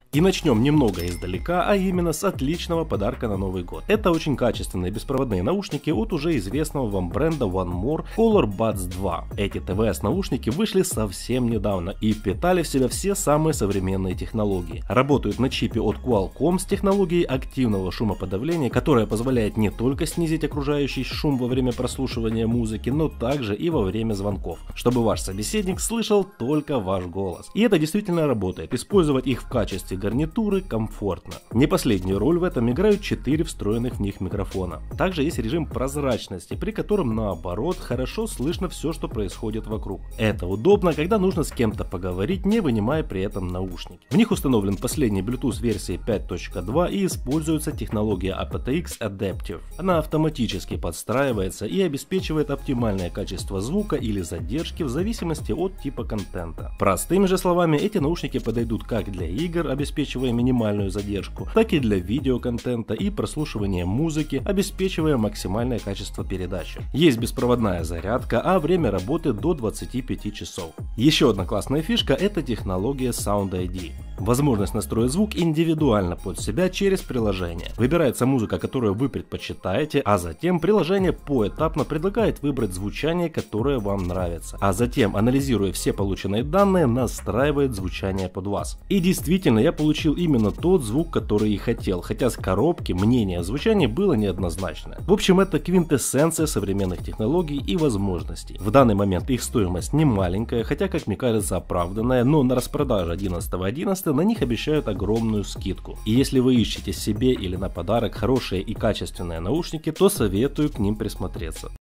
И начнем немного издалека, а именно с отличного подарка на Новый год. Это очень качественные беспроводные наушники от уже известного вам бренда One More Color Buds 2. Эти ТВС наушники вышли совсем недавно и впитали в себя все самые современные технологии. Работают на чипе от Qualcomm с технологией активного шумоподавления, которая позволяет не только снизить окружающий шум во время прослушивания музыки, но также и во время звонков, чтобы ваш собеседник слышал только ваш голос. И это действительно работает. Использовать их в качестве гарнитуры комфортно. Не последнюю роль в этом играют 4 встроенных в них микрофона. Также есть режим прозрачности, при котором наоборот хорошо слышно все, что происходит вокруг. Это удобно, когда нужно с кем-то поговорить, не вынимая при этом наушники. В них установлен последний Bluetooth версии 5.2 и используется технология aptX Adaptive. Она автоматически подстраивается и обеспечивает оптимальное качество звука или задержки в зависимости от типа контента. Простыми же словами, эти наушники подойдут как для игр, обеспечивая минимальную задержку, так и для видеоконтента и прослушивания музыки, обеспечивая максимальное качество передачи. Есть беспроводная зарядка, а время работы до 25 часов. Еще одна классная фишка — это технология Sound ID. Возможность настроить звук индивидуально под себя через приложение. Выбирается музыка, которую вы предпочитаете, а затем приложение поэтапно предлагает выбрать звучание, которое вам нравится. А затем, анализируя все полученные данные, настраивает звучание под вас. И действительно, я получил именно тот звук, который и хотел, хотя с коробки мнение о звучании было неоднозначное. В общем, это квинтэссенция современных технологий и возможностей. В данный момент их стоимость не маленькая, хотя, как мне кажется, оправданная, но на распродаже 11.11 на них обещают огромную скидку. И если вы ищете себе или на подарок хорошие и качественные наушники, то советую к ним присмотреться.